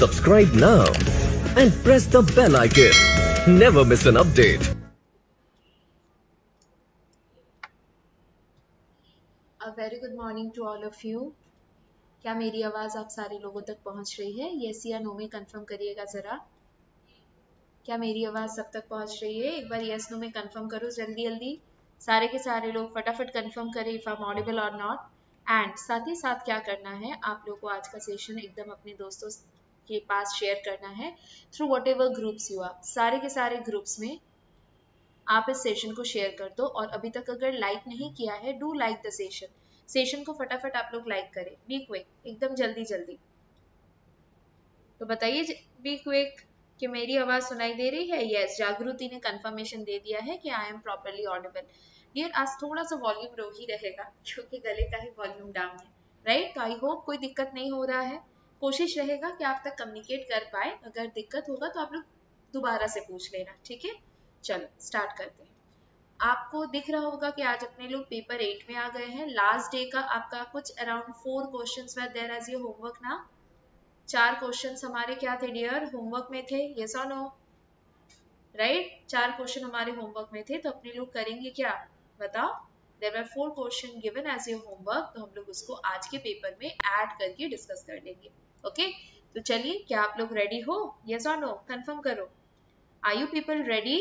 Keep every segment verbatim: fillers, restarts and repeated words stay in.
Subscribe now and press the bell icon. Never miss an update. A very good morning to all of you. क्या मेरी आवाज आप सारे लोगों तक पहुंच रही है? यस या नो में कंफर्म करिएगा जरा. क्या मेरी आवाज सब तक पहुंच रही है? एक बार यस नो में कंफर्म करो जल्दी जल्दी. सारे के सारे लोग फटाफट कंफर्म करें इफ आई एम ऑडिबल और नॉट. एंड साथ ही साथ क्या करना है, आप लोग को आज का सेशन एकदम अपने दोस्तों के पास शेयर करना है through whatever groups you are. सारे के सारे ग्रुप्स में आप इस सेशन को शेयर कर दो. और अभी तक अगर लाइक नहीं किया है, do like the session. Session को फटाफट आप लोग लाइक करें. बी क्विक, एकदम जल्दी जल्दी. तो बताइए बी क्विक कि मेरी आवाज सुनाई दे रही है? यस, जागृति ने कंफर्मेशन दे दिया है कि I am properly audible. Dear, आज थोड़ा सा वॉल्यूम लो ही रहेगा क्योंकि गले का ही वॉल्यूम डाउन है, राइट? तो आई होप कोई दिक्कत नहीं हो रहा है. कोशिश रहेगा कि आप तक कम्युनिकेट कर पाए. अगर दिक्कत होगा तो आप लोग दोबारा से पूछ लेना, ठीक है? चलो स्टार्ट करते हैं. आपको दिख रहा होगा कि आज अपने लोग पेपर एट में आ गए हैं. लास्ट डे का आपका कुछ around four questions were there as your homework ना. चार क्वेश्चंस हमारे क्या थे डियर? होमवर्क में थे. यस और नो? राइट, चार क्वेश्चन हमारे होमवर्क में थे. तो अपने लोग करेंगे क्या बताओ? There were four question given as your homework. तो हम लोग उसको आज के पेपर में ऐड करके डिस्कस कर लेंगे. Okay okay? तो चलिए, क्या आप लोग रेडी हो? यस और नो कंफर्म करो. Are you people ready?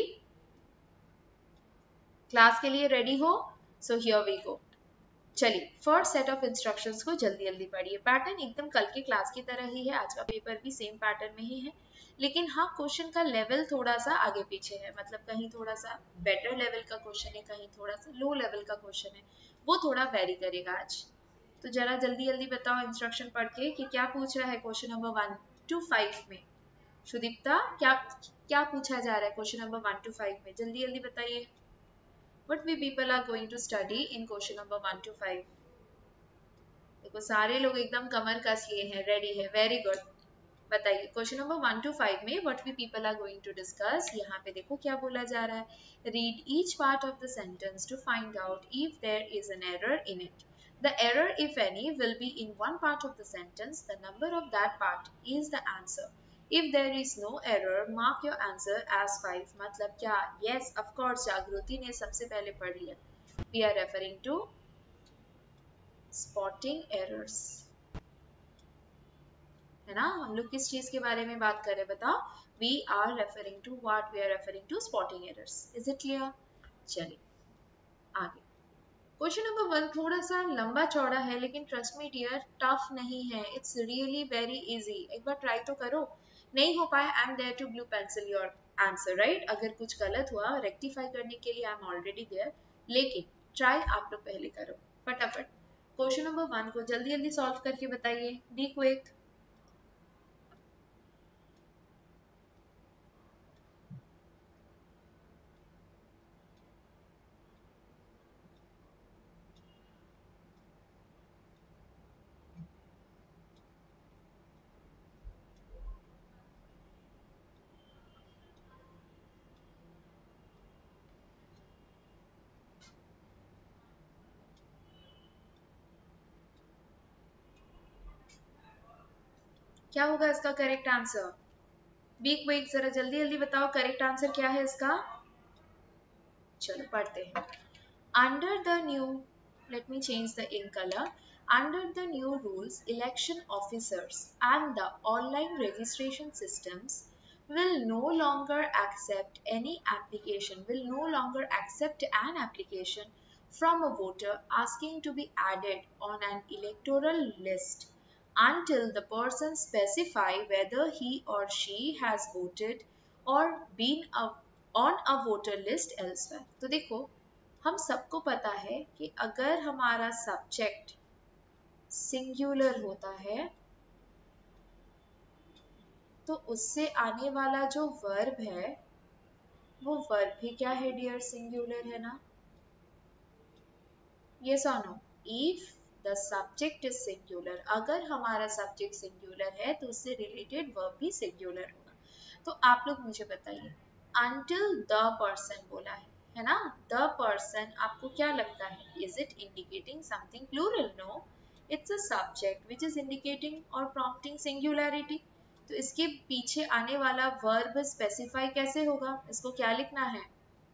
Class के लिए रेडी हो? So here we go. चलिए, फर्स्ट सेट ऑफ इंस्ट्रक्शंस को जल्दी जल्दी पढ़िए. पैटर्न एकदम कल के क्लास की तरह ही है. आज का पेपर भी सेम पैटर्न में ही है, लेकिन हाँ क्वेश्चन का लेवल थोड़ा सा आगे पीछे है. मतलब कहीं थोड़ा सा बेटर लेवल का क्वेश्चन है, कहीं थोड़ा सा लो लेवल का क्वेश्चन है. वो थोड़ा वेरी करेगा आज. तो जरा जल्दी जल्दी बताओ इंस्ट्रक्शन पढ़ के कि क्या पूछ रहा है question number one two five में. सुदीप्ता, क्या क्या पूछा जा रहा है question number one two five में? जल्दी जल्दी बताइए. What we people are going to study in question number one to five. देखो सारे लोग एकदम कमर कस लिए हैं, रेडी है. Very good. बताइए question number one two five में what we people are going to discuss. यहाँ पे देखो क्या बोला जा रहा है. Read each part of the sentence to find out if there is an error in it. The error, if any, will be in one part of the sentence. The number of that part is the answer. If there is no error, mark your answer as five. मतलब क्या? Yes, of course. जागृति ने सबसे पहले पढ़ लिया. We are referring to spotting errors. है ना? हम लोग किस चीज के बारे में बात कर रहे हैं बताओ? We are referring to what? We are referring to spotting errors. Is it clear? चलिए आगे. क्वेश्चन नंबर वन थोड़ा सा लंबा चौड़ा है, लेकिन ट्रस्ट मी डियर टफ नहीं है. It's really very easy. एक बार ट्राई तो करो. नहीं हो पाया, I am there to blue pencil your answer, right? अगर कुछ गलत हुआ रेक्टिफाई करने के लिए आई एम ऑलरेडी देयर. लेकिन ट्राई आप लोग पहले करो फटाफट. क्वेश्चन नंबर वन को जल्दी जल्दी सॉल्व करके बताइए. Be quick. क्या होगा इसका करेक्ट आंसर? बी क्विक, जरा जल्दी जल्दी बताओ करेक्ट आंसर क्या है इसका. चलो पढ़ते हैं. Under the new, let me change the in colour. Under the new rules, election officers and the online registration systems will no longer accept any application, will no longer accept an application from a voter asking to be added on an electoral list until the person specify whether he or she has voted or been a, on a voter list elsewhere. तो देखो, हम सबको पता है कि अगर हमारा subject singular होता है तो उससे आने वाला जो वर्ब है वो वर्ब भी क्या है डियर? सिंगुलर है ना? यस और no? If the subject is singular, अगर हमारा सब्जेक्ट सिंगुलर है तो उससे रिलेटेड वर्ब भी सिंगुलर होगा. तो आप लोग मुझे बताइए, until the person बोला है है ना? the person, आपको क्या लगता है? is it indicating something plural? no, it's a subject which is indicating or prompting singularity. तो इसके पीछे आने वाला वर्ब स्पेसिफाई कैसे होगा, इसको क्या लिखना है,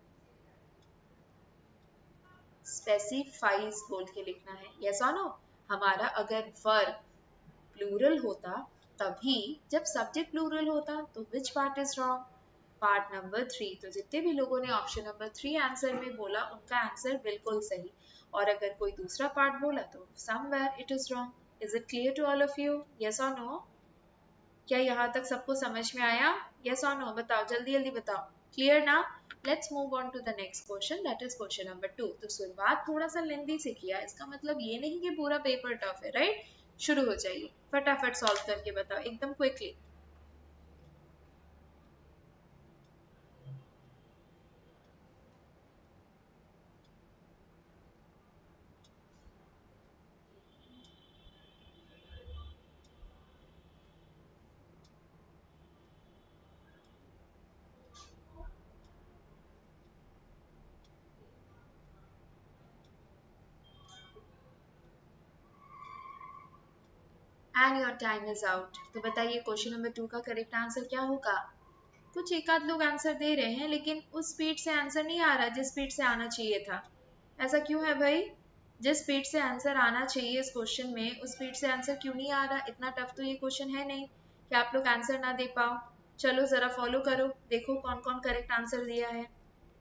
स्पेसिफाइज बोल के लिखना है। यस और नो? हमारा अगर वर्ब प्लूरल होता तभी, जब सब्जेक्ट प्लूरल होता तो which part is wrong, part number three. तो जितने भी लोगों ने ऑप्शन नंबर थ्री आंसर में बोला उनका आंसर बिल्कुल सही, और अगर कोई दूसरा पार्ट बोला तो somewhere it is wrong. Is it clear to all of you? Yes और नो? क्या यहाँ तक सबको समझ में आया? यस और नो? बताओ, जल्दी जल्दी बताओ। क्लियर ना? Let's move on to the next question, that is question number two. तो शुरुआत थोड़ा सा लेंदी से किया, इसका मतलब ये नहीं कि पूरा पेपर टफ है, राइट? शुरू हो जाइए, फटाफट सॉल्व करके बताओ एकदम quickly. And your time is out. तो बताइए क्वेश्चन नंबर टू का करेक्ट आंसर क्या होगा? कुछ एक आध लोग आंसर दे रहे हैं लेकिन उस स्पीड से आंसर नहीं आ रहा जिस स्पीड से आना चाहिए था। ऐसा क्यों है भाई? जिस स्पीड से आंसर आना चाहिए इस क्वेश्चन में, उस स्पीड से आंसर क्यों नहीं आ रहा? इतना टफ तो ये क्वेश्चन है नहीं कि आप लोग आंसर ना दे पाओ। चलो जरा फॉलो करो, देखो कौन कौन करेक्ट आंसर दिया है।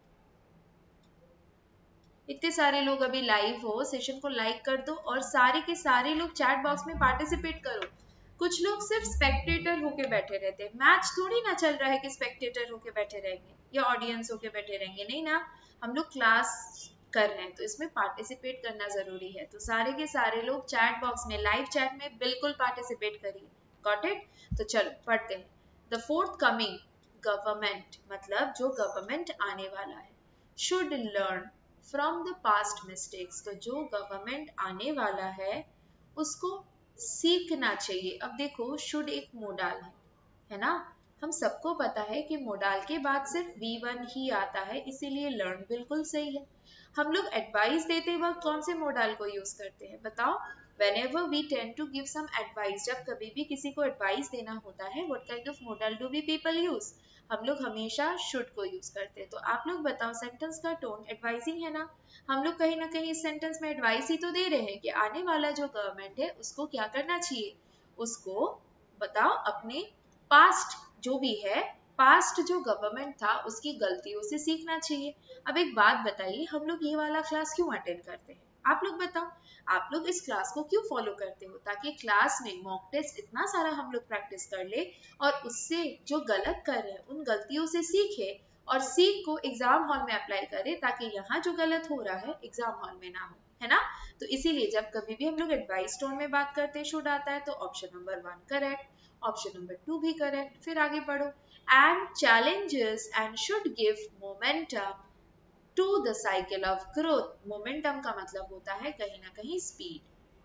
इतने सारे लोग अभी लाइव हो, सेशन को लाइक कर दो और सारे के सारे लोग चैट बॉक्स में पार्टिसिपेट करो। कुछ लोग सिर्फ स्पेक्टेटर होके बैठे रहते हैं, मैच थोड़ी ना चल रहा है कि स्पेक्टेटर होके बैठे रहेंगे या ऑडियंस होके बैठे रहेंगे, नहीं ना, हम लोग क्लास कर रहे हैं तो इसमें पार्टिसिपेट करना जरूरी है। तो सारे के सारे लोग चैट बॉक्स में, लाइव चैट में बिल्कुल पार्टिसिपेट करिए। Got it? तो चलो पढ़ते हैं। द फोर्थ कमिंग गवर्नमेंट, मतलब जो गवर्नमेंट आने वाला है, should learn from the past mistakes. तो जो गवर्नमेंट आने वाला है उसको सीखना चाहिए। अब देखो, शुड एक मोडाल है, है ना? हम सबको पता है कि मोडाल के बाद सिर्फ वी वन ही आता है, इसीलिए लर्न बिल्कुल सही है। हम लोग एडवाइस देते वक्त कौन से मोडाल को यूज करते हैं बताओ? whenever we tend to give some advice, जब कभी भी किसी को एडवाइस देना होता है, what kind of modal do we people use? हम लोग हमेशा should को यूज करते हैं। तो आप लोग बताओ, सेंटेंस का टोन एडवाइजिंग है ना? हम लोग कहीं ना कहीं इस सेंटेंस में एडवाइस ही तो दे रहे हैं कि आने वाला जो गवर्नमेंट है उसको क्या करना चाहिए, उसको बताओ अपने पास्ट जो भी है, पास्ट जो गवर्नमेंट था उसकी गलतियों से सीखना चाहिए। अब एक बात बताइए, हम लोग ये वाला क्लास क्यों अटेंड करते हैं? आप लोग बताओ, आप लोग इस क्लास को क्यों फॉलो करते हो? ताकि क्लास में मॉक टेस्ट इतना सारा हम लोग प्रैक्टिस कर ले और उससे जो गलत कर रहे हैं उन गलतियों से सीखे और सीख को एग्जाम हॉल में अप्लाई करे, ताकि यहाँ जो गलत हो रहा है एग्जाम हॉल में ना हो, है ना? तो इसीलिए जब कभी भी हम लोग एडवाइस टोन में बात करते हैं, शुड आता है, तो option number one correct, option number two भी करेक्ट। फिर आगे पढ़ो, and challenges and should give momentum to the cycle of growth. Momentum का मतलब होता है कहीं ना कहीं स्पीड,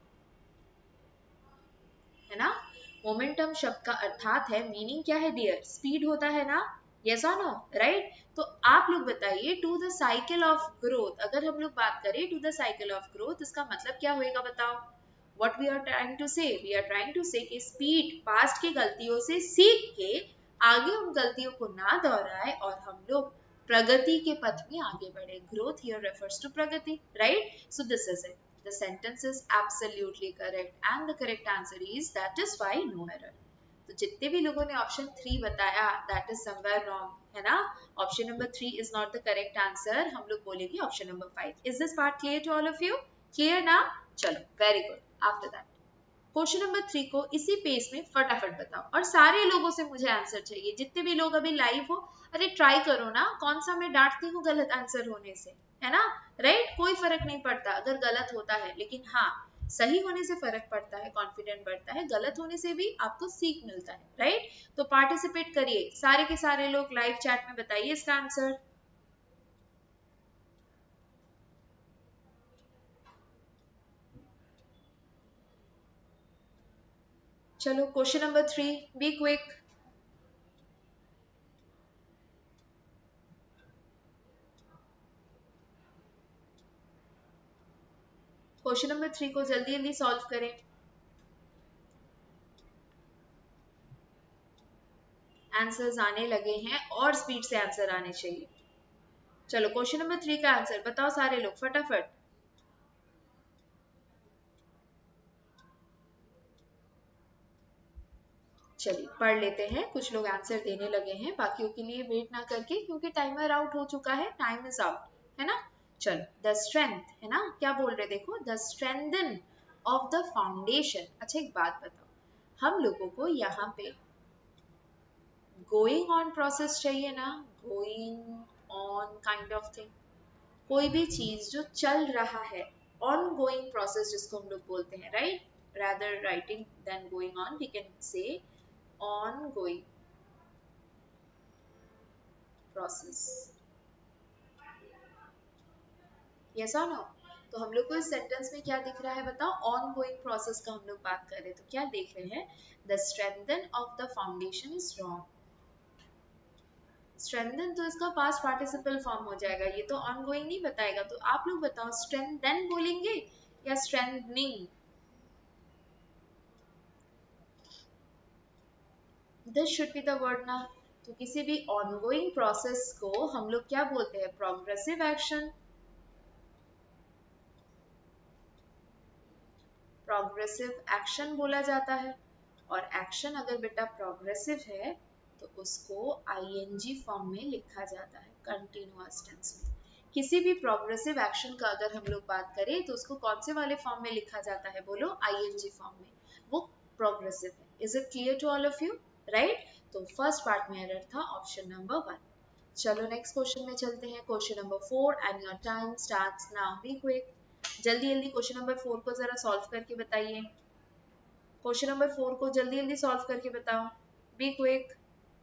है ना? मोमेंटम शब्द का अर्थात है, मीनिंग क्या है डियर? स्पीड होता है ना? यस और नो? राइट? तो आप लोग बताइए, to the cycle of growth, अगर हम लोग बात करें to the cycle of growth, इसका मतलब क्या होएगा बताओ? What we are trying to say? We are trying to say कि स्पीड पास्ट की गलतियों से सीख के आगे उन गलतियों को ना दोहराए और हम लोग प्रगति के पथ में आगे बढ़े। Growth here refers to Pragati, right? So this is it. The sentence is absolutely correct and the correct answer is, that is why no error. तो जितने भी लोगों ने ऑप्शन थ्री बताया, that is somewhere wrong, है ना? Option number three is not the correct answer. हम लोग बोलेंगे option number five. Is this part clear to all of you? Clear ना? चलो, very good. After that question number three को इसी page में फटाफट बताओ और सारे लोगों से मुझे आंसर चाहिए, जितने भी लोग अभी लाइव हो। अरे ट्राई करो ना, कौन सा मैं डांटती हूँ गलत आंसर होने से, है ना? राइट? कोई फर्क नहीं पड़ता अगर गलत होता है, लेकिन हाँ, सही होने से फर्क पड़ता है, कॉन्फिडेंट बढ़ता है, गलत होने से भी आपको सीख मिलता है, राइट? तो पार्टिसिपेट करिए, सारे के सारे लोग लाइव चैट में बताइए इसका आंसर। चलो question number three, be quick. Question number three को जल्दी जल्दी सॉल्व करें। आंसर्स आने लगे हैं और स्पीड से आंसर आने चाहिए। चलो क्वेश्चन नंबर थ्री का आंसर बताओ सारे लोग फटाफट। चलिए पढ़ लेते हैं, कुछ लोग आंसर देने लगे हैं, बाकियों के लिए वेट ना करके, क्योंकि टाइमर आउट हो चुका है, टाइम इज आउट, है ना। चलो द स्ट्रेंथ है ना, क्या बोल रहे देखो, the strengthen of the foundation. अच्छा एक बात बताओ, हम लोगों को यहाँ पे गोइंग ऑन प्रोसेस चाहिए ना, going on kind of thing, कोई भी चीज जो चल रहा है, ऑन गोइंग प्रोसेस जिसको हम लोग बोलते हैं, right, rather writing than going on we can say ongoing process, yes or no। तो हम लोग को इस सेंटेंस में क्या दिख रहा है बताओ, ऑन गोइंग प्रोसेस का हम लोग बात कर रहे हैं, तो क्या देख रहे हैं, the strengthen of the foundation is strong. Strengthen तो इसका पास्ट पार्टिसिपल फॉर्म हो जाएगा, ये तो ऑन गोइंग नहीं बताएगा। तो आप लोग बताओ स्ट्रेंथन बोलेंगे या strengthening, this should be the word ना। तो किसी भी ऑनगोइंग प्रोसेस को हम लोग क्या बोलते हैं, प्रोग्रेसिव एक्शन, प्रोग्रेसिव एक्शन बोला जाता है। और एक्शन अगर बेटा प्रोग्रेसिव है तो उसको आईएनजी फॉर्म में लिखा जाता है, कंटिन्यूअस टेंस में। किसी भी प्रोग्रेसिव एक्शन का अगर हम लोग बात करें तो उसको कौन से वाले फॉर्म में लिखा जाता है, बोलो आईएनजी फॉर्म में, वो प्रोग्रेसिव है। Is it clear to all of you, right. तो फर्स्ट पार्ट में एरर था ऑप्शन नंबर वन। चलो नेक्स्ट क्वेश्चन में चलते हैं, question number four and your time starts now, be quick. जल्दी जल्दी क्वेश्चन नंबर फोर को जरा सॉल्व करके बताइए, क्वेश्चन नंबर फोर को जल्दी जल्दी सॉल्व करके बताओ, be quick.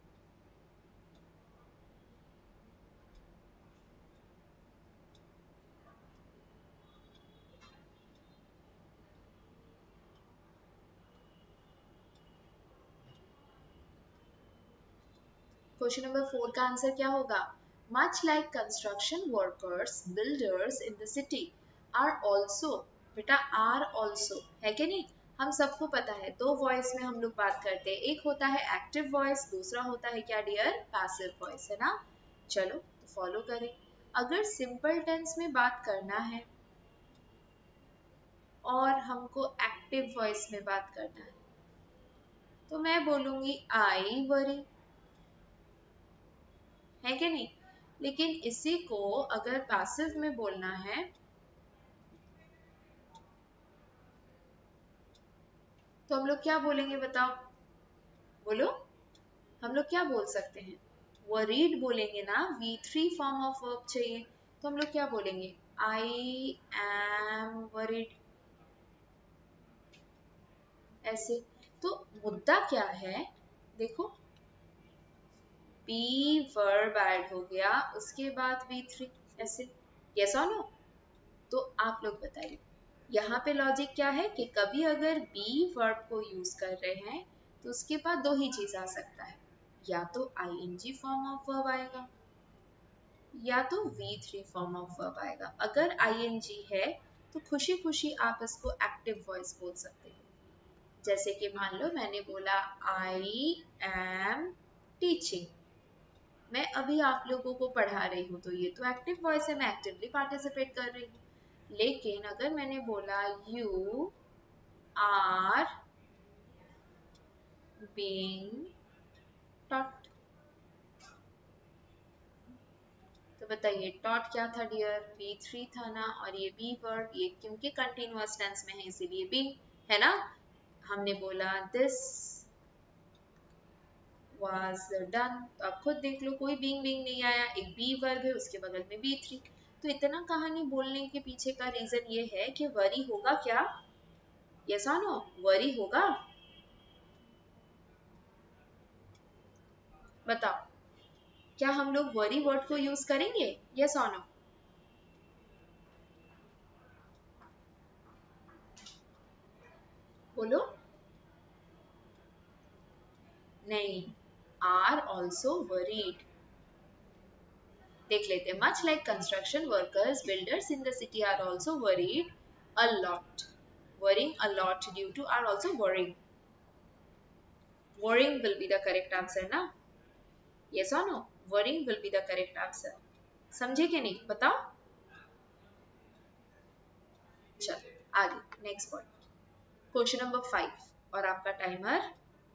Question number four का आंसर क्या होगा, much like construction workers builders in the city are also, बेटा आर ऑल्सो है कि नहीं, हम सबको पता है दो वॉइस में हम लोग बात करते हैं, एक होता है एक्टिव वॉइस, दूसरा होता है क्या डियर, पैसिव वॉइस, है ना। चलो तो फॉलो करें, अगर सिंपल टेंस में बात करना है और हमको एक्टिव वॉइस में बात करना है तो मैं बोलूंगी आई वरी, है कि नहीं। लेकिन इसी को अगर पैसिव में बोलना है तो हम लोग क्या बोलेंगे बताओ, बोलो, हम लोग क्या बोल सकते हैं, वरीड बोलेंगे ना, V three form of verb चाहिए, तो हम लोग क्या बोलेंगे, आई एम वरीड, ऐसे। तो मुद्दा क्या है, देखो बी वर्ब ऐड हो गया, उसके बाद वी थ्री, ऐसे, यस और नो। तो आप लोग बताइए यहाँ पे लॉजिक क्या है कि कभी अगर बी वर्ब को यूज कर रहे हैं तो उसके बाद दो ही चीज आ सकता है, या तो आईएनजी फॉर्म ऑफ वर्ब आएगा या तो V three form of verb आएगा। अगर आईएनजी है तो खुशी खुशी आप इसको एक्टिव वॉइस बोल सकते हो, जैसे कि मान लो मैंने बोला आई एम टीचिंग, मैं अभी आप लोगों को पढ़ा रही हूँ, तो ये तो एक्टिव वॉइस है, मैं एक्टिवली पार्टिसिपेट कर रही हूँ। लेकिन अगर मैंने बोला यू आर बीइंग टॉट, तो बताइए टॉट क्या था डियर, बी थ्री था ना, और ये बी वर्ब, ये क्योंकि कंटिन्यूअस टेंस में है इसीलिए बी, है ना। हमने बोला दिस was done, तो आप खुद देख लो कोई बीइंग बीइंग नहीं आया, एक बी वर्ब है उसके बगल में बी थ्री। तो इतना कहानी बोलने के पीछे का रीजन ये है कि वरी होगा क्या, यस और नो, वरी होगा, बताओ क्या हम लोग वरी वर्ड को यूज करेंगे, यस और नो। बोलो, नहीं, आर ऑल्सो वरीड, देख लेते हैं, much like construction workers builders in the city are also worried a lot, worrying a lot due to are also worrying, worrying will be the correct answer ना। Yes or no? Worrying will be the correct answer. समझे कि नहीं बताओ. चलो आगे next point. Question number five और आपका timer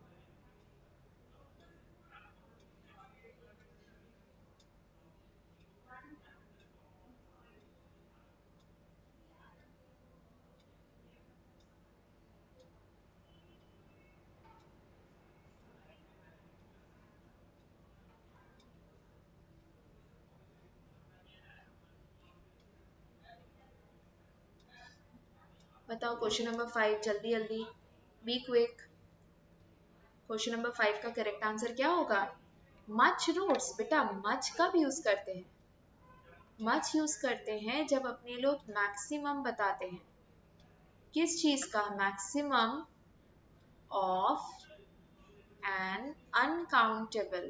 बताओ. क्वेश्चन नंबर फाइव जल्दी जल्दी, be quick. Question number five का करेक्ट आंसर क्या होगा? Much roads. बेटा मच कब यूज करते हैं? मच यूज करते हैं जब अपने लोग मैक्सिमम बताते हैं. किस चीज का? Maximum of an uncountable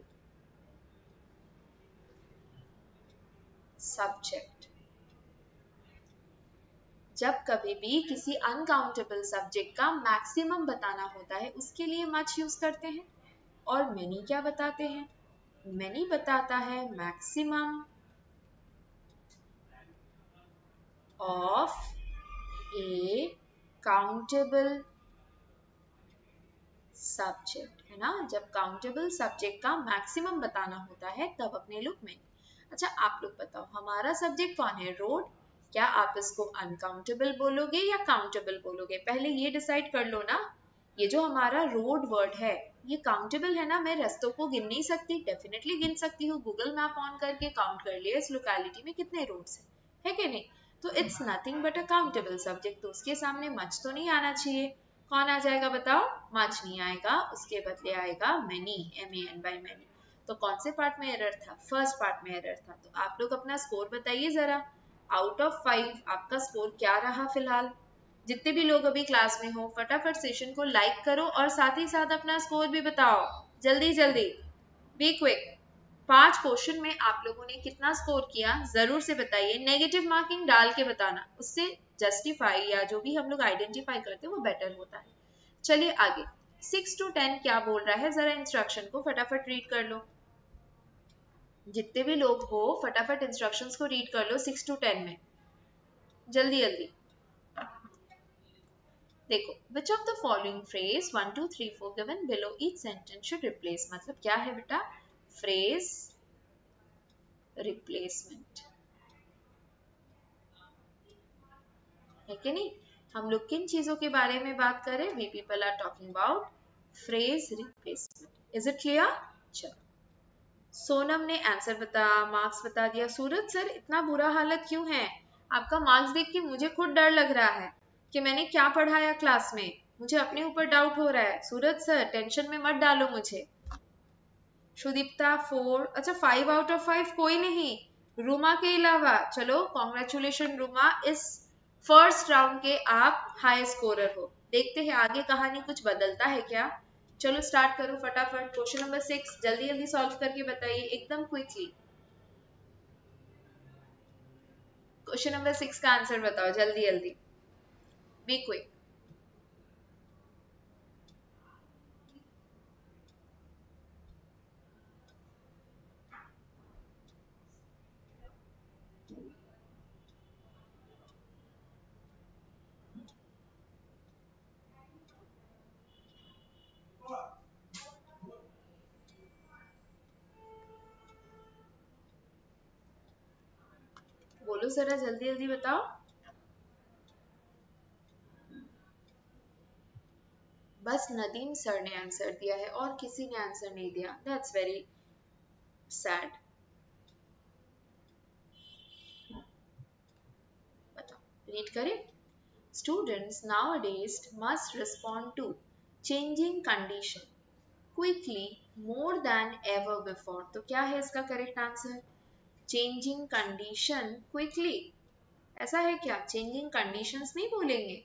subject. जब कभी भी किसी अनकाउंटेबल सब्जेक्ट का मैक्सिमम बताना होता है उसके लिए मच यूज करते हैं. और मेनी क्या बताते हैं? मेनी बताता है maximum of a countable subject, है ना. जब काउंटेबल सब्जेक्ट का मैक्सिमम बताना होता है तब अपने लोग मेनी. अच्छा आप लोग बताओ हमारा सब्जेक्ट कौन है? रोड. क्या आप इसको अनकाउंटेबल बोलोगे या काउंटेबल बोलोगे? पहले ये डिसाइड कर लो ना. ये जो हमारा रोड वर्ड है ये काउंटेबल है ना. मैं रास्तों को गिन नहीं सकती? डेफिनेटली गिन सकती हूँ. गूगल मैप ऑन करके काउंट कर लिया इस लोकेलिटी में कितने रोड्स हैं, है कि नहीं. तो it's nothing but a countable subject. तो उसके सामने मच तो नहीं आना चाहिए. कौन आ जाएगा बताओ? मच नहीं आएगा, उसके बदले आएगा many. M A N Y many. तो कौन से पार्ट में एरर था? फर्स्ट पार्ट में एरर था. तो आप लोग अपना स्कोर बताइए जरा. आउट ऑफ फाइव आपका स्कोर क्या रहा फिलहाल? जितने भी लोग अभी क्लास में हो फटाफट सेशन को लाइक करो और साथ ही साथ अपना स्कोर भी बताओ. जल्दी जल्दी, बी क्विक. पांच क्वेश्चन में आप लोगों ने कितना स्कोर किया जरूर से बताइए. नेगेटिव मार्किंग डाल के बताना, उससे जस्टिफाई या जो भी हम लोग आइडेंटिफाई करते हैं वो बेटर होता है. चलिए आगे. सिक्स टू टेन क्या बोल रहा है जरा इंस्ट्रक्शन को फटाफट रीड कर लो. जितने भी लोग हो फटाफट इंस्ट्रक्शंस को रीड कर लो. सिक्स टू टेन में जल्दी जल्दी देखो. which of the following phrase one two three four given below each sentence should replace. मतलब क्या है बेटा? phrase replacement है कि नहीं. हम लोग किन चीजों के बारे में बात करें? we people are talking about phrase replacement. is it clear? चलो. सोनम ने आंसर बता मार्क्स बता दिया. सूरज सर इतना बुरा हालत क्यों है? आपका मार्क्स देख के मुझे खुद डर लग रहा है कि मैंने क्या पढ़ाया क्लास में. मुझे अपने ऊपर डाउट हो रहा है. सूरज सर टेंशन में मत डालो मुझे. सुदीप्ता फोर. अच्छा फाइव आउट ऑफ फाइव कोई नहीं रूमा के अलावा. चलो कॉन्ग्रेचुलेशन रूमा, इस फर्स्ट राउंड के आप हाई स्कोरर हो. देखते हैं आगे कहानी कुछ बदलता है क्या. चलो स्टार्ट करो फटाफट. क्वेश्चन नंबर सिक्स जल्दी जल्दी सॉल्व करके बताइए एकदम क्विकली. क्वेश्चन नंबर सिक्स का आंसर बताओ जल्दी जल्दी, बी क्विक. बोलो जरा जल्दी जल्दी बताओ. बस नदीम सर ने आंसर दिया है और किसी ने आंसर नहीं दिया. That's very sad. बताओ रीड करें. Students nowadays must respond to changing condition quickly more than ever before. तो क्या है इसका correct answer? Changing condition quickly. ऐसा है क्या? चेंजिंग कंडीशंस नहीं बोलेंगे.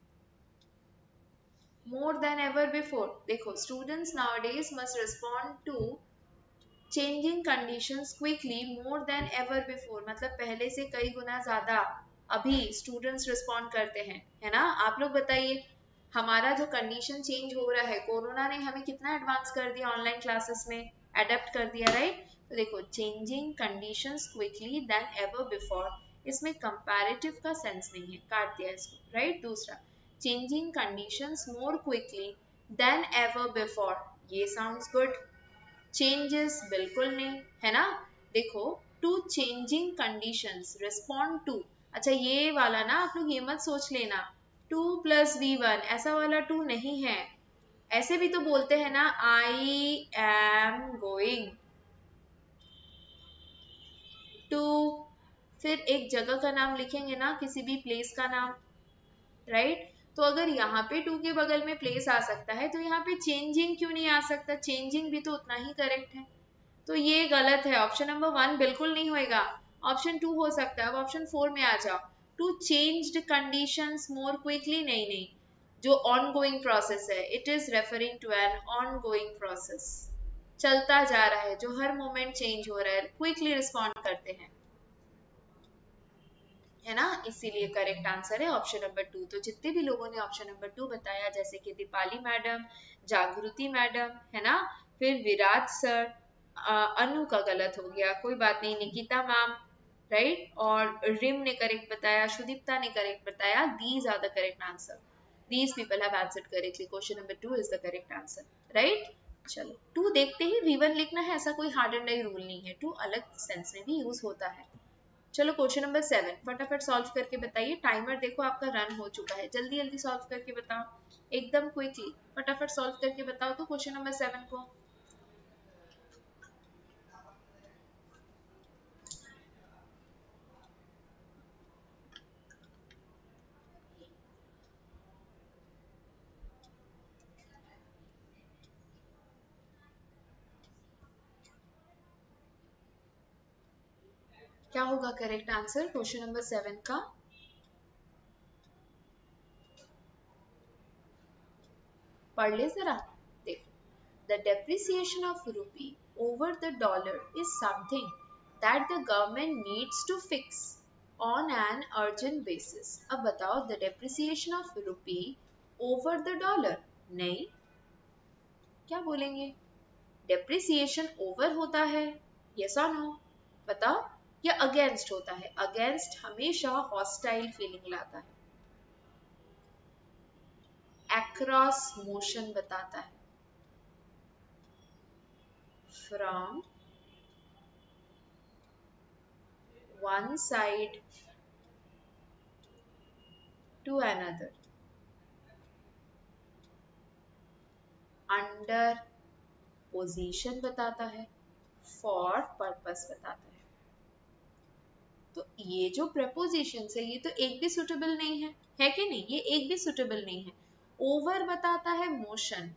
More than ever before. देखो students nowadays must respond to changing conditions quickly more than ever before. मतलब पहले से कई गुना ज्यादा अभी स्टूडेंट्स रिस्पॉन्ड करते हैं, है ना. आप लोग बताइए हमारा जो कंडीशन चेंज हो रहा है, कोरोना ने हमें कितना एडवांस कर दिया ऑनलाइन क्लासेस में. अडेप्ट कर दिया, राइट। तो देखो changing conditions quickly than ever before, इसमें कंपैरेटिव का सेंस नहीं है, काट दिया इसको, राइट। दूसरा changing conditions more quickly than ever before, ये साउंड्स गुड। चेंजेस बिल्कुल नहीं है ना। देखो to changing conditions respond to, अच्छा ये वाला ना आप लोग ये मत सोच लेना टू प्लस वी वन, ऐसा वाला टू नहीं है। ऐसे भी तो बोलते हैं ना, आई एम गोइंग टू, फिर एक जगह का नाम लिखेंगे ना, किसी भी प्लेस का नाम, राइट। तो अगर यहाँ पे टू के बगल में प्लेस आ सकता है तो यहाँ पे चेंजिंग क्यों नहीं आ सकता, चेंजिंग भी तो उतना ही करेक्ट है। तो ये गलत है, ऑप्शन नंबर वन बिल्कुल नहीं होएगा, ऑप्शन टू हो सकता है। अब ऑप्शन फोर में आ जाओ, to changed conditions more quickly, नहीं नहीं, जो ऑन गोइंग प्रोसेस है, it is referring to an ongoing process, चलता जा रहा है, जो हर मोमेंट चेंज हो रहा है, क्विकली रिस्पॉन्ड करते हैं, है ना। इसीलिए करेक्ट आंसर है ऑप्शन नंबर टू। तो जितने भी लोगों ने ऑप्शन नंबर टू बताया, जैसे कि दीपाली मैडम, जागृति मैडम, है ना, फिर विराज सर, अनु का गलत हो गया, कोई बात नहीं, निकिता मैम, राइट, और रिम ने करेक्ट बताया, सुदीप्ता ने करेक्ट बताया, these are the correct answer, these people have answered correctly, question number two is the correct answer, right. चलो टू देखते ही वी वन लिखना है, ऐसा कोई हार्ड एंड डाई रूल नहीं है, टू अलग सेंस में भी यूज होता है। चलो क्वेश्चन नंबर सेवन फटाफट सॉल्व करके बताइए, टाइमर देखो आपका रन हो चुका है, जल्दी जल्दी सॉल्व करके बताओ, एकदम क्विकली फटाफट सॉल्व करके बताओ तो क्वेश्चन नंबर सेवन को। क्या होगा correct answer question number seven का? पढ़ ले जरा, देखो, the depreciation of rupee over the dollar is something that the government needs to fix on an urgent basis. अब बताओ, the depreciation of rupee over the dollar, नहीं, क्या बोलेंगे? डेप्रिसिएशन ओवर होता है, यस और नो, बताओ, या अगेंस्ट होता है? अगेंस्ट हमेशा हॉस्टाइल फीलिंग लाता है, अक्रॉस मोशन बताता है, from one side to another, under position बताता है, फॉर पर्पस बताता है। तो ये जो प्रपोजिशन है ये तो एक भी सुटेबल नहीं है, है कि नहीं? ये एक भी सुटेबल नहीं है। ओवर बताता है मोशन,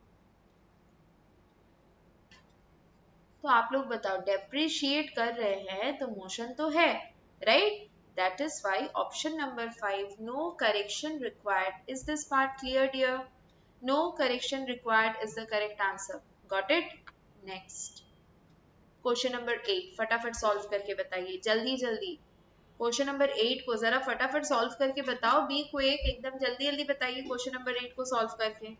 तो आप लोग बताओ, डेप्रिशिएट कर रहे हैं तो मोशन तो है, right. That is why option number five, no correction required, is this part clear dear? No correction required is the correct answer, got it. Next question number eight फटाफट सॉल्व करके बताइए, जल्दी जल्दी। क्वेश्चन नंबर एट को जरा फटाफट solve करके बताओ, बी क्विक, एकदम जल्दी जल्दी बताइए क्वेश्चन नंबर एट को सॉल्व करके।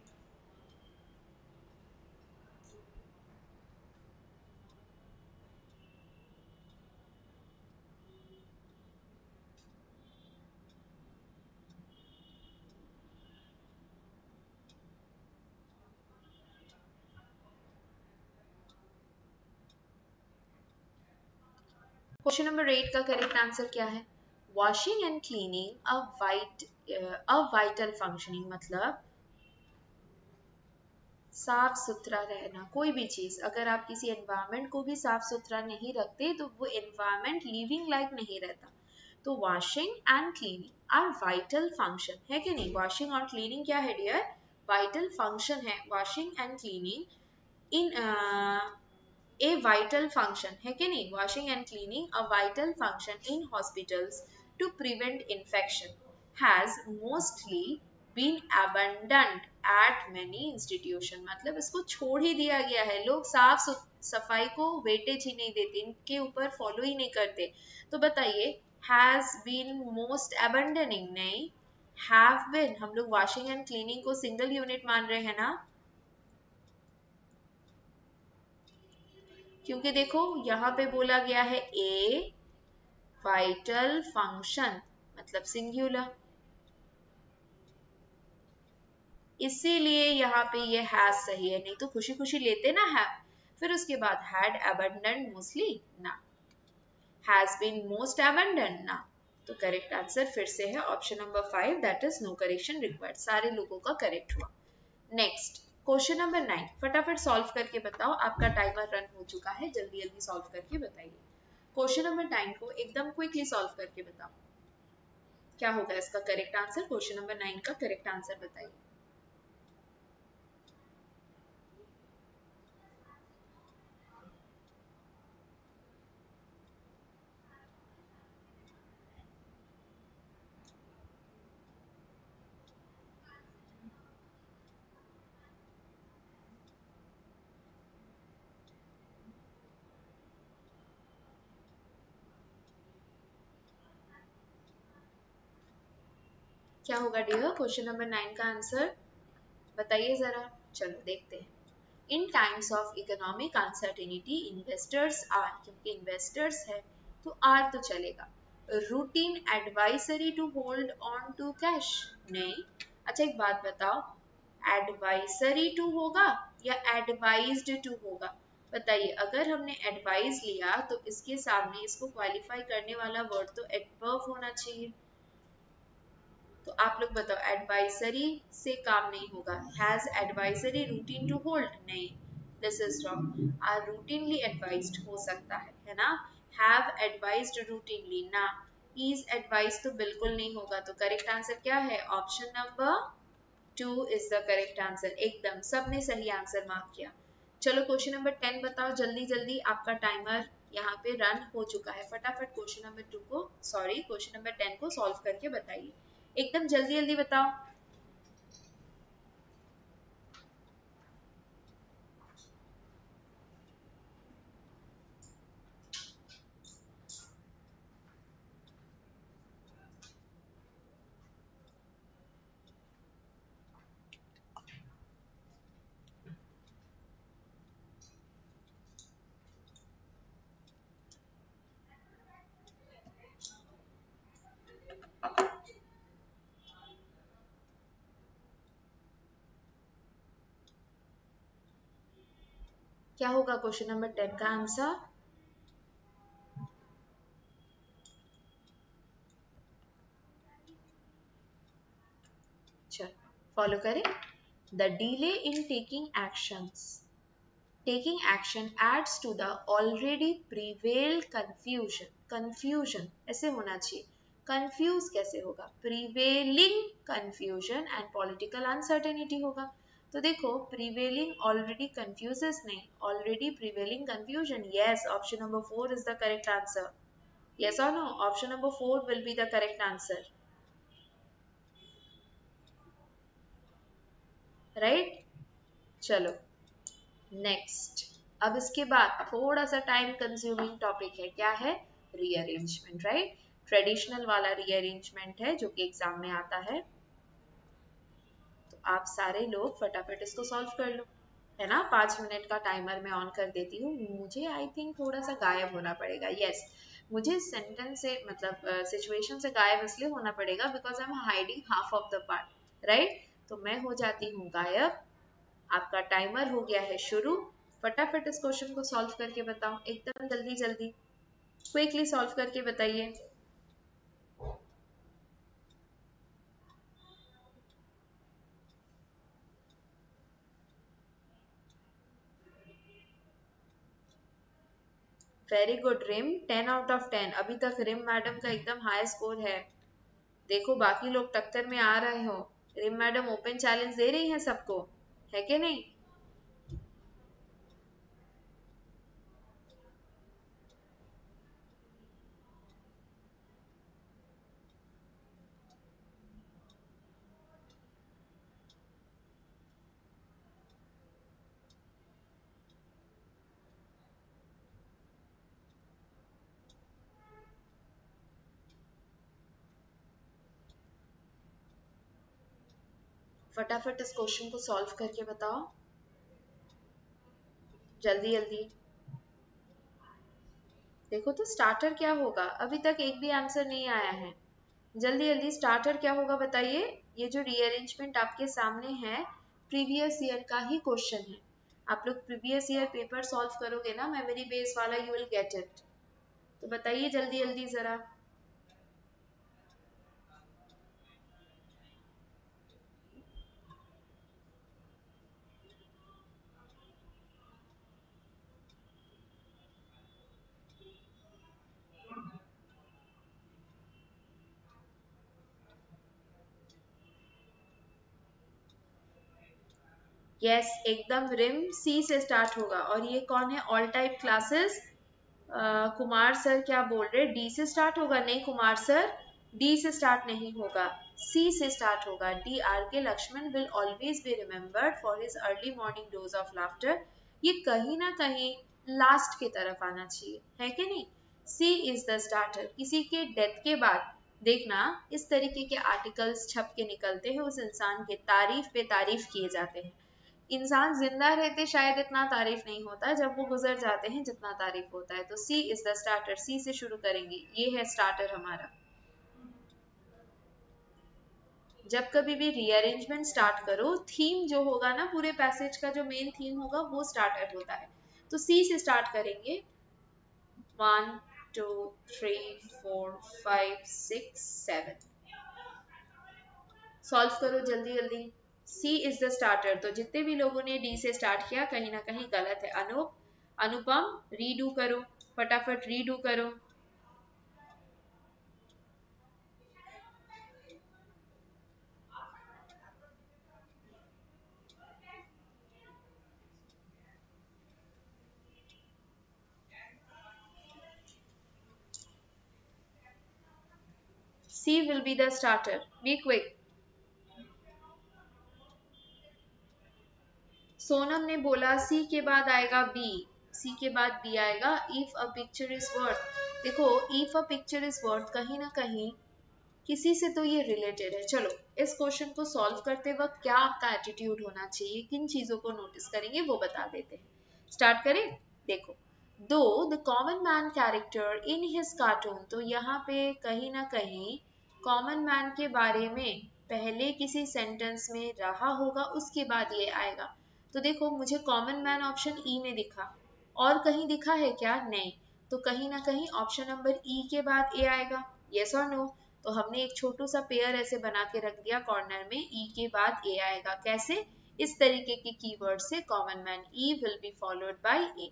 क्वेश्चन नंबर एट का करेक्ट आंसर क्या है? Washing and cleaning a white a vital functioning, मतलब साफ सुथरा रहना। कोई भी चीज, अगर आप किसी एनवायरमेंट को भी साफ सुथरा नहीं रखते तो वो एनवायरमेंट लिविंग लाइक नहीं रहता। तो washing and cleaning are vital function, है कि नहीं? वॉशिंग और क्लीनिंग क्या है डियर? वाइटल फंक्शन है। Washing and cleaning in a vital function, है कि नहीं? washing and cleaning a vital function in hospitals to prevent infection has mostly been abandoned at many institution, मतलब इसको छोड़ ही दिया गया है, लोग साफ सफाई को वेटेज ही नहीं देते, इनके ऊपर फॉलो ही नहीं करते। तो बताइए, has been most abandoning, नहीं, have been, हम लोग washing and cleaning को सिंगल यूनिट मान रहे हैं ना, क्योंकि देखो यहाँ पे बोला गया है ए वाइटल फंक्शन मतलब सिंगुलर, इसीलिए यहाँ पे ये हैज सही है, नहीं तो खुशी खुशी लेते ना हैव। फिर उसके बाद हैड अबंडेंट मोस्टली ना, हैज बीन मोस्ट अबंडेंट ना। तो करेक्ट आंसर फिर से है option number five, that is no correction required, सारे लोगों का करेक्ट हुआ। नेक्स्ट क्वेश्चन नंबर नाइन, फटाफट सॉल्व करके बताओ, आपका टाइमर रन हो चुका है, जल्दी जल्दी सॉल्व करके बताइए। क्वेश्चन नंबर नाइन को एकदम क्विकली सॉल्व करके बताओ, क्या होगा इसका correct answer. Question number nine का करेक्ट आंसर बताइए। क्या होगा डियर क्वेश्चन नंबर नाइन का आंसर, बताइए जरा। चलो देखते हैं। In times of economic uncertainty investors are, क्योंकि इन्वेस्टर्स है तो आर तो चलेगा। Routine advisory to hold on to cash, नहीं। अच्छा एक बात बताओ, एडवाइजरी टू होगा या एडवाइज्ड टू होगा, बताइए। अगर हमने एडवाइज लिया तो इसके सामने इसको क्वालिफाई करने वाला वर्ड तो एडवर्ब होना चाहिए। तो आप लोग बताओ, एडवाइजरी से काम नहीं होगा। Has advisory routine to hold, नहीं, this is wrong. Are routinely advised हो सकता है है ना। हैव एडवाइज्ड रूटीनली ना, इज एडवाइज तो बिल्कुल नहीं होगा। तो करेक्ट आंसर क्या है, option number two is the correct answer. एकदम सबने सही आंसर मार्क किया। चलो क्वेश्चन नंबर टेन बताओ जल्दी जल्दी, आपका टाइमर यहाँ पे रन हो चुका है। फटाफट क्वेश्चन नंबर टू को, सॉरी क्वेश्चन नंबर टेन को सॉल्व करके बताइए, एकदम जल्दी जल्दी बताओ। क्या होगा क्वेश्चन नंबर टेन का आंसर। चलो फॉलो करें। The delay in taking actions, taking action adds to the already prevailed confusion, confusion ऐसे होना चाहिए, कंफ्यूज कैसे होगा, prevailing confusion and political uncertainty होगा। तो देखो प्रीवेलिंग ऑलरेडी कंफ्यूजेस नहीं, already prevailing confusion, yes option number four is the correct answer. yes or no, option number four will be the correct answer, right। चलो next, अब इसके बाद थोड़ा सा टाइम कंज्यूमिंग टॉपिक है, क्या है, रीअरेंजमेंट, राइट। ट्रेडिशनल वाला रीअरेंजमेंट है जो कि एग्जाम में आता है। तो आप सारे लोग फटाफट इसको सॉल्व कर लो, है ना। पांच मिनट का टाइमर मैं ऑन कर देती हूँ। मुझे आई थिंक थोड़ा सा गायब होना पड़ेगा, यस yes, मुझे सेंटेंस से मतलब सिचुएशन uh, से गायब इसलिए होना पड़ेगा because I am hiding half of the part, right. तो मैं हो जाती हूँ गायब। आपका टाइमर हो गया है शुरू, फटाफट इस क्वेश्चन को सॉल्व करके बताओ, एकदम जल्दी जल्दी क्विकली सॉल्व करके बताइए। Very good Rim, ten out of ten. अभी तक रिम मैडम का एकदम हाई स्कोर है। देखो बाकी लोग टक्कर में आ रहे हो, रिम मैडम ओपन चैलेंज दे रही हैं सबको, है कि नहीं। फटाफट इस क्वेश्चन को सॉल्व करके बताओ, जल्दी जल्दी। देखो तो स्टार्टर क्या होगा, अभी तक एक भी आंसर नहीं आया है। जल्दी जल्दी स्टार्टर क्या होगा बताइए। ये जो रीअरेंजमेंट आपके सामने है प्रीवियस ईयर का ही क्वेश्चन है। आप लोग प्रीवियस ईयर पेपर सॉल्व करोगे ना मेमोरी बेस वाला, यू विल गेट इट। तो बताइए जल्दी जल्दी जरा। यस yes, एकदम रिम सी से स्टार्ट होगा। और ये कौन है, all type classes. Kumar sir क्या बोल रहे, डी से स्टार्ट होगा? नहीं कुमार सर, डी से स्टार्ट नहीं होगा, सी से स्टार्ट होगा। D R K Laxman will always be remembered for his early morning dose of laughter. ये कहीं ना कहीं लास्ट की तरफ आना चाहिए, है कि नहीं। C is the starter. किसी के डेथ के बाद देखना इस तरीके के आर्टिकल्स छप के निकलते हैं, उस इंसान के तारीफ पे तारीफ किए जाते हैं। इंसान जिंदा रहते शायद इतना तारीफ नहीं होता, जब वो गुजर जाते हैं जितना तारीफ होता है। तो C is the starter, C से शुरू करेंगे, ये है स्टार्टर हमारा। जब कभी भी रीअरेंजमेंट स्टार्ट करो, थीम जो होगा ना पूरे पैसेज का, जो मेन थीम होगा वो स्टार्टर होता है। तो सी से स्टार्ट करेंगे। One two three four five six seven, solve करो जल्दी जल्दी। C is the starter. तो जितने भी लोगों ने डी से स्टार्ट किया कहीं ना कहीं गलत है। अनूप, अनुपम रीडू करो, फटाफट रीडू करो। C will be the starter, be quick. Sonam ने बोला सी के बाद आएगा बी, सी के बाद बी आएगा। If a picture is worth, देखो if a picture is worth कहीं ना कहीं किसी से तो ये रिलेटेड है। चलो इस क्वेश्चन को सॉल्व करते वक्त क्या आपका एटीट्यूड होना चाहिए, किन चीजों को नोटिस करेंगे वो बता देते हैं। स्टार्ट करें। देखो, दो the common man character in his cartoon, तो यहाँ पे कहीं ना कहीं कॉमन मैन के बारे में पहले किसी सेंटेंस में रहा होगा, उसके बाद ये आएगा। तो देखो मुझे कॉमन मैन ऑप्शन ई में दिखा, और कहीं दिखा है क्या? नहीं। तो कहीं ना कहीं ऑप्शन नंबर ई के बाद ए आएगा, यस और नो। तो हमने एक छोटू सा पेयर ऐसे बना के रख दिया कॉर्नर में, ई के बाद ए आएगा। कैसे? इस तरीके के कीवर्ड से common man, E will be followed by A.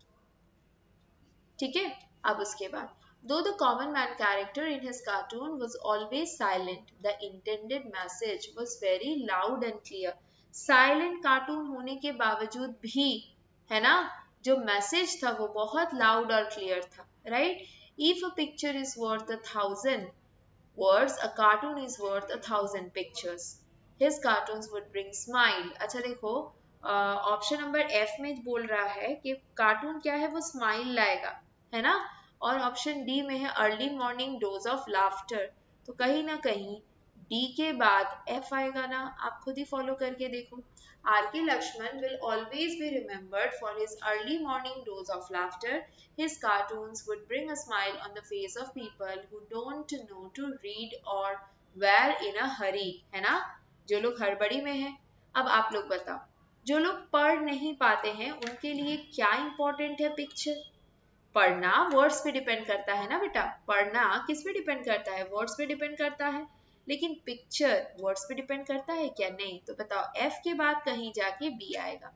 ठीक है। अब उसके बाद, though the common man character in his cartoon was always silent, the intended message was very loud and clear. Silent cartoon होने के बावजूद भी, है ना, जो मैसेज था वो बहुत लाउड और क्लियर था, right. If a picture is worth a thousand words, a cartoon is worth a thousand pictures. His cartoons would bring smile. अच्छा देखो, ऑप्शन नंबर एफ में बोल रहा है कि कार्टून क्या है, वो स्माइल लाएगा, है ना। और ऑप्शन डी में है early morning dose of laughter. तो कहीं ना कहीं डी के बाद एफ आएगा ना, आप खुद ही फॉलो करके देखो। Are K Lakshman will always be remembered for his early morning dose of laughter. His cartoons would bring a smile on the face of people who don't know to read or were in a hurry, है ना, जो लोग हड़बड़ी में हैं। अब आप लोग बताओ, जो लोग पढ़ नहीं पाते हैं उनके लिए क्या इंपॉर्टेंट है पिक्चर? पढ़ना वर्ड्स पे डिपेंड करता है ना बेटा, पढ़ना किस पे डिपेंड करता है? वर्ड्स पे डिपेंड करता है। लेकिन पिक्चर वर्ड्स पे डिपेंड करता है क्या? नहीं। तो बताओ एफ के बाद कहीं जाके बी आएगा,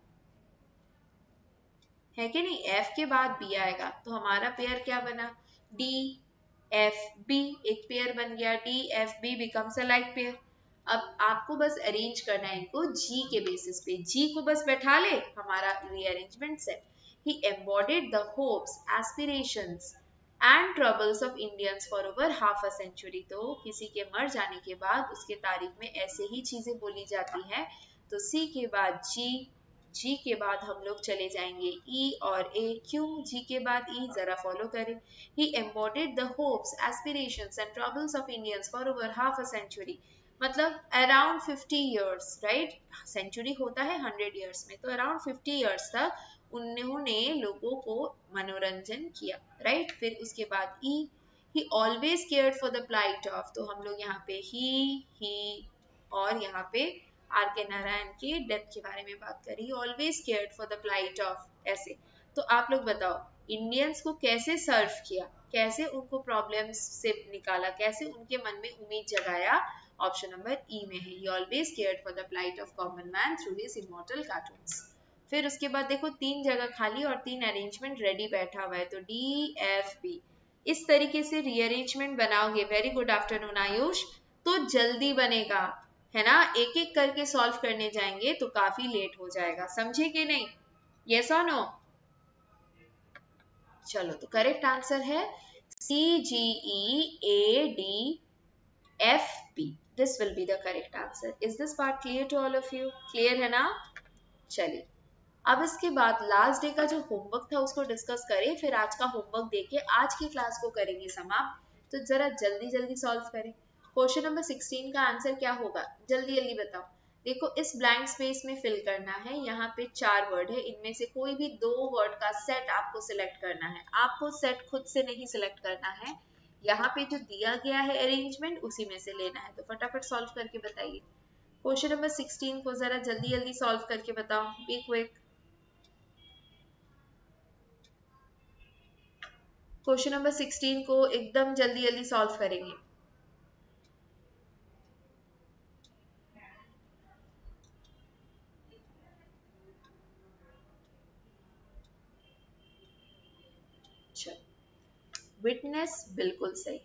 है कि नहीं? एफ के बाद बी आएगा। तो हमारा पेयर क्या बना? डी एफ बी, एक पेयर बन गया। D F B becomes a like pair. अब आपको बस अरेंज करना है इनको जी के बेसिस पे, जी को बस बैठा ले, हमारा rearrangement set. He embodied the hopes, aspirations and troubles of Indians for over half a century. तो किसी के मर जाने के बाद उसके तारीख में ऐसे ही चीजें बोली जाती हैं। तो सी के बाद जी, जी के बाद हम लोग चले जाएंगे ई और ए। क्यों जी के बाद ई? जरा फॉलो करें। He embodied the hopes, aspirations and troubles of Indians for over half a century. मतलब around fifty years, right, century होता है हंड्रेड ईयर्स में, तो अराउंड फिफ्टी ईयर्स तक उन्होंने लोगों को मनोरंजन किया, राइट। फिर उसके बाद E, he always cared for the plight of, तो हम लोग यहाँ पे ही ही और यहाँ पे आर के नारायण के डेथ के बारे में बात करी, always cared for the plight of, ऐसे। तो आप लोग बताओ इंडियंस को कैसे सर्व किया, कैसे उनको प्रॉब्लम्स से निकाला, कैसे उनके मन में उम्मीद जगाया, ऑप्शन नंबर ई में है, he always cared for the plight of common man through his immortal cartoons. फिर उसके बाद देखो तीन जगह खाली और तीन अरेंजमेंट रेडी बैठा हुआ है, तो डी एफ बी इस तरीके से रीअरेंजमेंट बनाओगे, वेरी गुड आफ्टरनून आयुष, तो जल्दी बनेगा, है ना। एक एक करके सॉल्व करने जाएंगे तो काफी लेट हो जाएगा, समझे कि नहीं, यस और नो। चलो तो करेक्ट आंसर है C G E A D F B, this will be the correct answer. Is this part clear to all of you, clear है ना। चलिए अब इसके बाद लास्ट डे का जो होमवर्क था उसको डिस्कस करें, फिर आज का होमवर्क देके आज की क्लास को करेंगे समाप्त। तो जरा जल्दी जल्दी सॉल्व करें। क्वेश्चन नंबर सिक्सटीन का आंसर क्या होगा, जल्दी जल्दी बताओ। देखो इस ब्लैंक स्पेस में फिल करना है, यहाँ पे चार वर्ड है, इनमें से कोई भी दो वर्ड का सेट आपको सिलेक्ट करना है, आपको सेट खुद से नहीं सिलेक्ट करना है, यहाँ पे जो दिया गया है अरेंजमेंट उसी में से लेना है। तो फटाफट सॉल्व करके बताइए क्वेश्चन नंबर सिक्सटीन को, जरा जल्दी जल्दी सॉल्व करके बताओ, be quick. Question number sixteen को एकदम जल्दी जल्दी सॉल्व करेंगे। विटनेस बिल्कुल सही,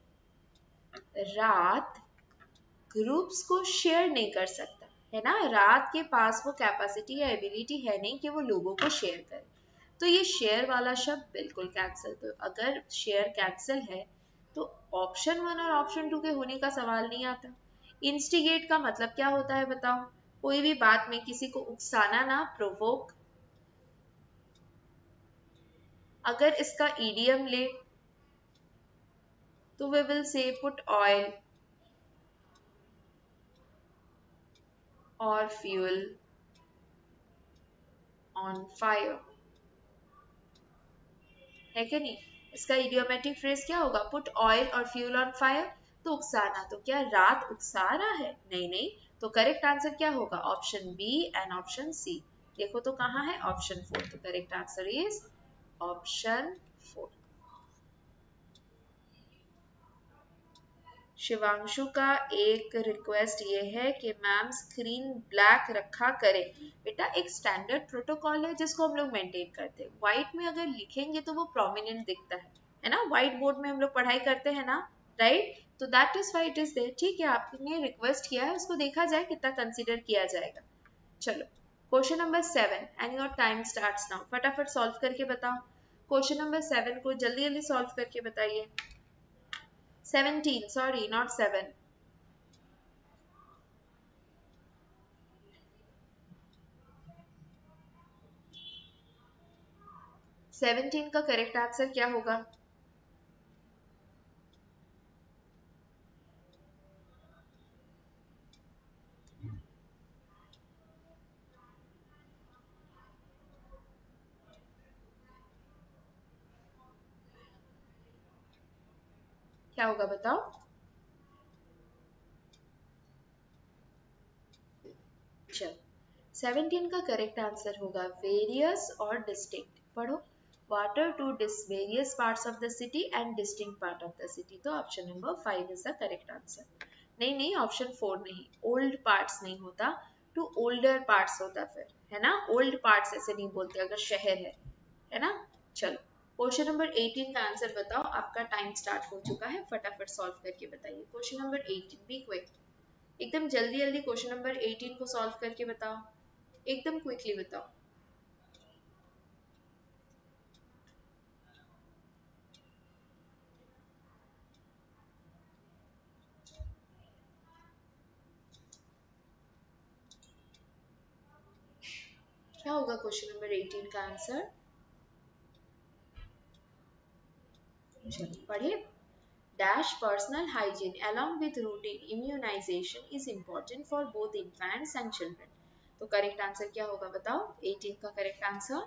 रात ग्रुप्स को शेयर नहीं कर सकता, है ना, रात के पास वो कैपेसिटी या एबिलिटी है नहीं कि वो लोगों को शेयर करे, तो ये शेयर वाला शब्द बिल्कुल कैंसिल। तो अगर शेयर कैंसिल है तो ऑप्शन वन और ऑप्शन टू के होने का सवाल नहीं आता। इंस्टिगेट का मतलब क्या होता है बताओ, कोई भी बात में किसी को उकसाना ना, प्रोवोक। अगर इसका ईडीएम ले तो we will say put oil और फ्यूल ऑन फायर, है कि नहीं। इसका इडियोमेटिक फ्रेज क्या होगा, पुट ऑयल और फ्यूल ऑन फायर, तो उकसाना। तो क्या रात उकसा रहा है, नहीं नहीं, तो करेक्ट आंसर क्या होगा, option B and option C. देखो तो कहाँ है, ऑप्शन फोर, तो correct answer is option four. Shivanshu का एक रिक्वेस्ट ये है कि मैम स्क्रीन ब्लैक रखा करें। बेटा एक स्टैंडर्ड प्रोटोकॉल है जिसको हम लोग मेंटेन करते हैं, व्हाइट में अगर लिखेंगे तो वो प्रोमिनेंट दिखता है है ना, व्हाइट बोर्ड में हम लोग पढ़ाई करते हैं ना, राइट, तो that is why it is there. ठीक है, आपने रिक्वेस्ट किया है, उसको देखा जाए कितना कंसिडर किया जाएगा। चलो question number seven and your time starts now, फटाफट सॉल्व करके बताओ। क्वेश्चन नंबर सेवन को जल्दी जल्दी सॉल्व करके बताइए। Seventeen, sorry not seven. Seventeen का करेक्ट आंसर क्या होगा, क्या होगा बताओ। चलो सेवनटीन का करेक्ट आंसर होगा वेरियस और डिस्टिंक्ट। पढ़ो, water to this various parts of the city and distinct part of the city, तो option number five is the correct answer. नहीं नहीं, ऑप्शन फोर नहीं, ओल्ड पार्ट्स नहीं होता, टू ओल्डर पार्ट्स होता फिर, है ना, ओल्ड पार्ट्स ऐसे नहीं बोलते अगर शहर है है ना। चलो क्वेश्चन नंबर एटीन का आंसर बताओ, आपका टाइम स्टार्ट हो चुका है, फटाफट सॉल्व करके बताइए। Question number eighteen, be quick, एकदम जल्दी जल्दी क्वेश्चन नंबर एटीन को सॉल्व करके बताओ, एकदम क्विकली बताओ। क्या होगा क्वेश्चन नंबर एटीन का आंसर, चलो पढ़िए। dash personal hygiene along with routine immunization is important for both infants and children. तो करेक्ट आंसर क्या होगा बताओ? एटीन का करेक्ट आंसर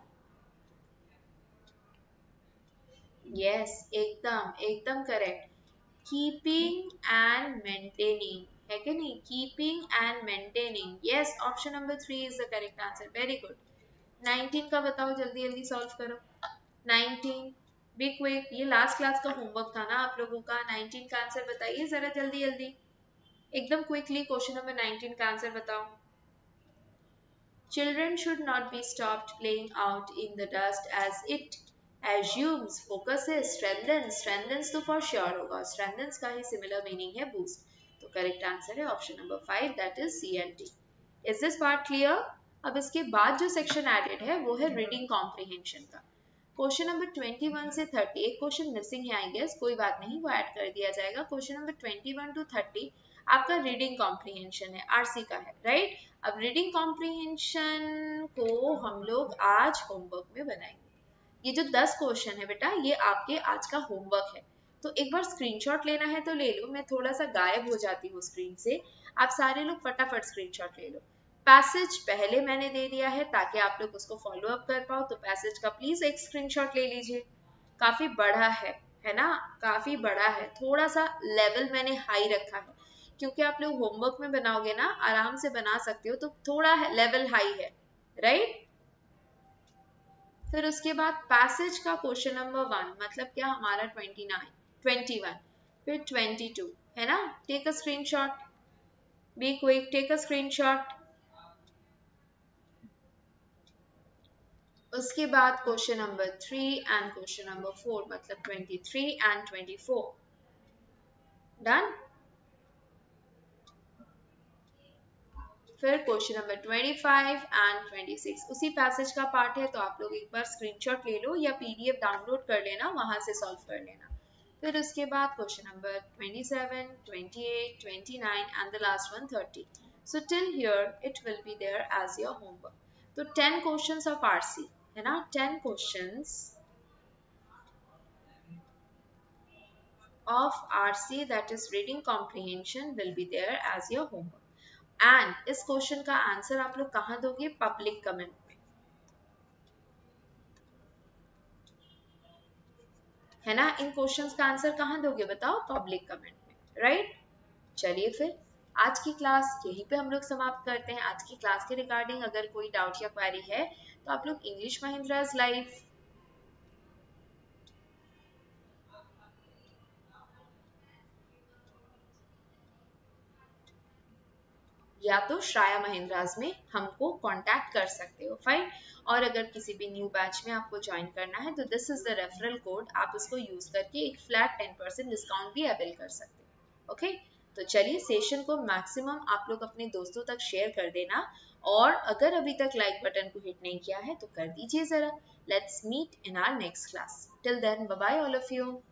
यस, एकदम एकदम करेक्ट. कीपिंग एंड मेंटेनिंग है कि नहीं? Keeping and maintaining, yes, option number three is the correct answer. Very good. Nineteen का बताओ, जल्दी जल्दी सॉल्व करो. Nineteen, be quick. ये लास्ट क्लास का होमवर्क था ना आप लोगों का. नाइनटीन का आंसर बताइए जरा जल्दी जल्दी, एकदम क्विकली. क्वेश्चन नंबर नाइनटीन का आंसर बताओ. Children should not be stopped playing out in the dust as it assumes, focuses, strengthens. Strengthens तो for sure होगा. Strengthens का ही similar meaning है boost. तो correct answer है option number five, that is C and D. Is this part clear? अब इसके बाद जो section added है वो है reading comprehension का. क्वेश्चन नंबर ट्वेंटी वन से थर्टी, एक क्वेश्चन मिसिंग है आई गेस, कोई बात नहीं, वो ऐड कर दिया जाएगा. Question number twenty one to thirty आपका रीडिंग कॉम्प्रीहेंशन है, आरसी का है, राइट. अब रीडिंग कॉम्प्रीहेंशन को हम लोग आज होमवर्क में बनाएंगे. ये जो दस क्वेश्चन है बेटा, ये आपके आज का होमवर्क है. तो एक बार स्क्रीनशॉट लेना है तो ले लो. मैं थोड़ा सा गायब हो जाती हूँ स्क्रीन से, आप सारे लोग फटाफट स्क्रीनशॉट ले लो. पैसेज पहले मैंने दे दिया है ताकि आप लोग उसको फॉलो अप कर पाओ. तो पैसेज का प्लीज एक स्क्रीनशॉट ले लीजिए. काफी बड़ा है है ना, काफी बड़ा है. थोड़ा सा लेवल मैंने हाई रखा है क्योंकि आप लोग होमवर्क में बनाओगे ना, आराम से बना सकते हो, तो थोड़ा लेवल हाई है, राइट. फिर उसके बाद पैसेज का क्वेश्चन नंबर वन मतलब क्या हमारा ट्वेंटी नाइन, ट्वेंटी वन, फिर ट्वेंटी टू है ना. Take a screenshot, be quick, take a screenshot. उसके बाद question number three and question number four मतलब twenty three and twenty four. Done. फिर question number twenty five and twenty six उसी passage का part है, तो आप लोग एक बार स्क्रीनशॉट ले लो या पीडीएफ डाउनलोड कर लेना, वहां से सॉल्व कर लेना. फिर उसके बाद question number twenty seven, twenty eight, twenty nine and the last one thirty. So till here it will be there as your homework. तो टेन क्वेश्चंस ऑफ आरसी है ना, ten questions of R C, that is reading comprehension, will be there as your homework. And इस question का answer आप लोग कहाँ दोगे? Public comment में, है ना. इन क्वेश्चंस का आंसर कहाँ दोगे बताओ? पब्लिक कमेंट में, राइट. चलिए फिर आज की क्लास यहीं पे हम लोग समाप्त करते हैं. आज की क्लास के रिगार्डिंग अगर कोई डाउट या क्वेरी है तो आप लोग इंग्लिश महिंद्राज लाइव या तो श्राया महिंद्राज में हमको कांटेक्ट कर सकते हो, फाइन. और अगर किसी भी न्यू बैच में आपको ज्वाइन करना है तो this is the referral code, आप उसको यूज करके एक फ्लैट टेन परसेंट डिस्काउंट भी अवेल कर सकते हो. ओके, तो चलिए सेशन को मैक्सिमम आप लोग अपने दोस्तों तक शेयर कर देना. और अगर अभी तक लाइक बटन को हिट नहीं किया है तो कर दीजिए जरा. Let's meet in our next class. Till then bye bye all of you.